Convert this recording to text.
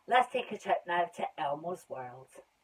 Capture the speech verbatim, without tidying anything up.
Let's take a trip now to Elmo's world.